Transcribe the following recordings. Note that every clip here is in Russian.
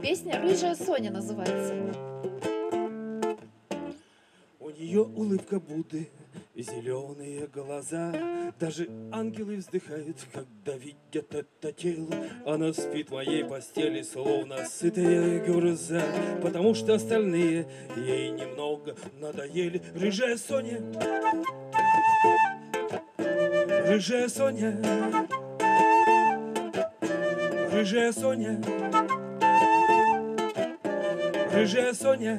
Песня «Рыжая Соня» называется. У нее улыбка Будды, зеленые глаза. Даже ангелы вздыхают, когда видят это тело. Она спит в моей постели, словно сытая гюрза, потому что остальные ей немного надоели. Рыжая Соня, рыжая Соня, рыжая Соня, рыжая Соня.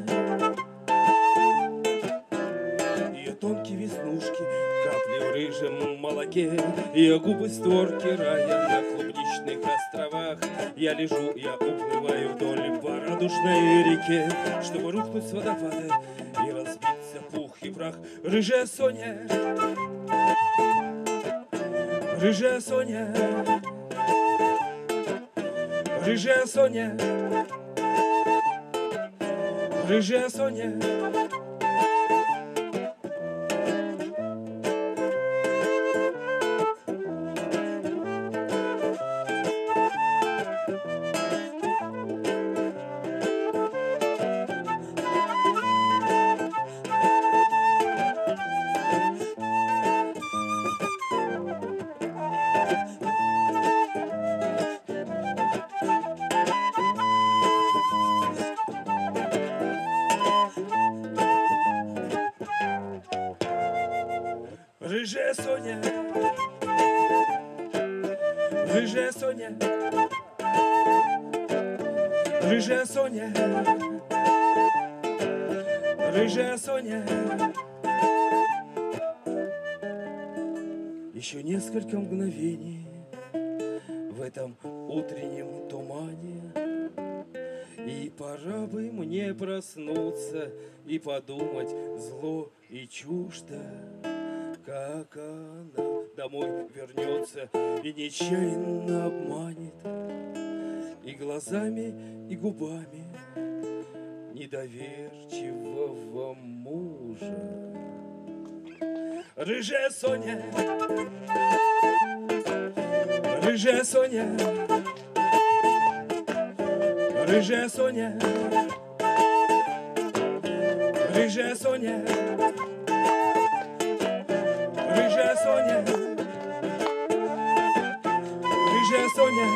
Тонкие веснушки, капли в рыжем молоке, ее губы створки рая на клубничных островах. Я лежу, я уплываю вдоль по радужной реке, чтобы рухнуть с водопада и разбиться пух и прах. Рыжая Соня, рыжая Соня, рыжая Соня, рыжая Соня. Рыжая Соня, рыжая Соня, рыжая Соня, рыжая Соня. Еще несколько мгновений в этом утреннем тумане, и пора бы мне проснуться и подумать зло и чуждо, как она домой вернется и нечаянно обманет и глазами, и губами недоверчивого мужа. Рыжая Соня, рыжая Соня, рыжая Соня, рыжая Соня, рыжая Соня, рыжая Соня,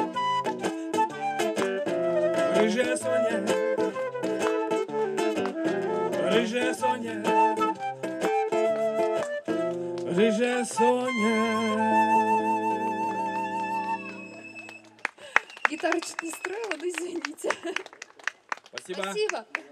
рыжая Соня, рыжая Соня, рыжая Соня. Гитара чуть не строила, но извините. Спасибо. Спасибо.